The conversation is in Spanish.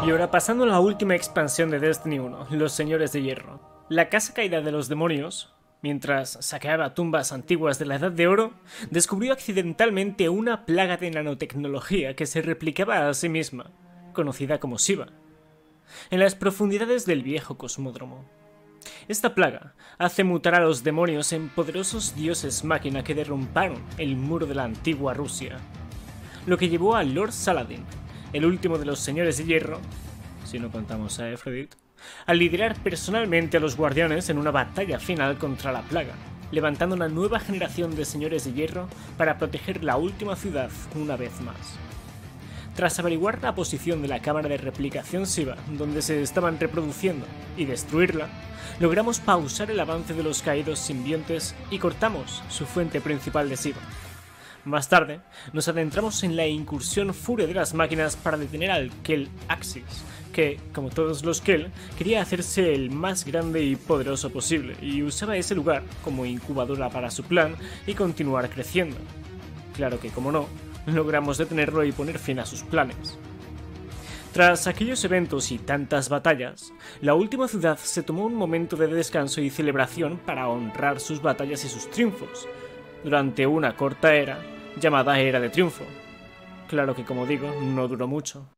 Y ahora pasando a la última expansión de Destiny 1, los Señores de Hierro. La Casa Caída de los Demonios, mientras saqueaba tumbas antiguas de la Edad de Oro, descubrió accidentalmente una plaga de nanotecnología que se replicaba a sí misma, conocida como Shiva, en las profundidades del viejo cosmódromo. Esta plaga hace mutar a los demonios en poderosos dioses máquina que derrumbaron el muro de la antigua Rusia, lo que llevó a Lord Saladin, el último de los Señores de Hierro, si no contamos a Aphrodite, a liderar personalmente a los guardianes en una batalla final contra la plaga, levantando una nueva generación de Señores de Hierro para proteger la última ciudad una vez más. Tras averiguar la posición de la cámara de replicación Shiva, donde se estaban reproduciendo, y destruirla, logramos pausar el avance de los caídos simbiontes y cortamos su fuente principal de Shiva. Más tarde, nos adentramos en la incursión Furia de las máquinas para detener al Kel Axis, que, como todos los Kel, quería hacerse el más grande y poderoso posible, y usaba ese lugar como incubadora para su plan y continuar creciendo. Claro que, como no, logramos detenerlo y poner fin a sus planes. Tras aquellos eventos y tantas batallas, la última ciudad se tomó un momento de descanso y celebración para honrar sus batallas y sus triunfos, durante una corta era llamada Era de Triunfo. Claro que, como digo, no duró mucho.